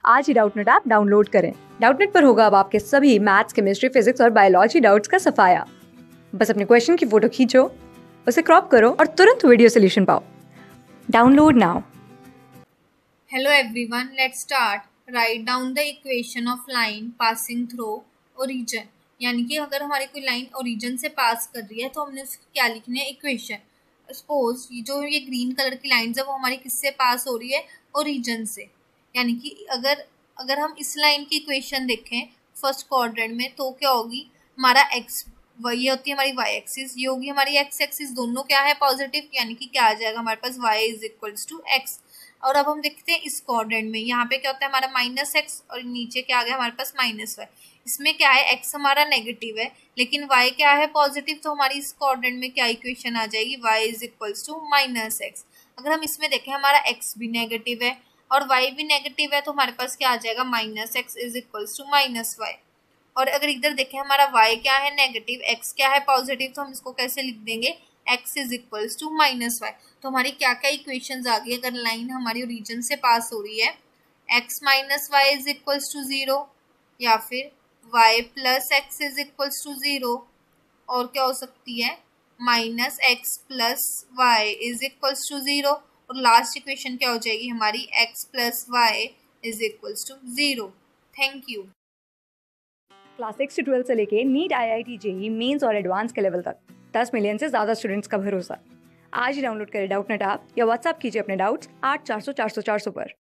आज ही Doubtnut app download करें। डाउटनेट पर होगा अब आपके सभी मैथ्स, केमिस्ट्री, फिजिक्स और बायोलॉजी डाउट्स का सफाया। बस अपने क्वेश्चन की फोटो खींचो, उसे क्रॉप करो और तुरंत वीडियो सोल्यूशन पाओ। Download now. Hello everyone, let's start. Write down the equation of line passing through origin. यानी कि अगर हमारी कोई लाइन ओरिजिन से पास कर रही है तो हमने उसकी क्या लिखनी है, इक्वेशन। सपोज जो ये ग्रीन कलर की लाइन है वो हमारी किससे पास हो रही है, ओरिजिन से। यानी कि अगर अगर हम इस लाइन की इक्वेशन देखें फर्स्ट क्वाड्रेंट में तो क्या होगी, हमारा एक्स, ये होती है हमारी वाई एक्सिस, ये होगी हमारी एक्स एक्सिस, दोनों क्या है, पॉजिटिव। यानी कि क्या आ जाएगा हमारे पास, Y is equals to X. और अब हम देखते हैं इस क्वाड्रेंट में, यहाँ पे क्या होता है हमारा माइनस एक्स और नीचे क्या आ गया हमारे पास माइनस वाई। इसमें क्या है, एक्स हमारा नेगेटिव है लेकिन वाई क्या है, पॉजिटिव। तो हमारी इस क्वाड्रेंट में क्या इक्वेशन आ जाएगी, Y is equals to minus X. अगर हम इसमें देखें हमारा एक्स भी नेगेटिव है और वाई भी नेगेटिव है तो हमारे पास क्या आ जाएगा, minus X is equals to minus Y. और अगर इधर देखें हमारा y क्या है नेगेटिव, x क्या है पॉजिटिव, तो हम इसको कैसे लिख देंगे, x is equals to minus Y. तो हमारी क्या क्या इक्वेशंस आ गई, अगर लाइन हमारी ओरिजिन से पास हो रही है, x minus Y is equals to 0, या फिर y plus X is equals to 0, और क्या हो सकती है, minus X plus Y is equals to 0, और लास्ट इक्वेशन क्या हो जाएगी हमारी, x plus Y is equals to 0। Thank you. Class 6 से 12 से लेके नीट, IIT, JEE मेंस और एडवांस के लेवल तक 10 मिलियन से ज्यादा स्टूडेंट्स का भरोसा। आज ही डाउनलोड करें डाउटनेट ऐप या व्हाट्सएप कीजिए अपने डाउट्स 8400 400 400 पर।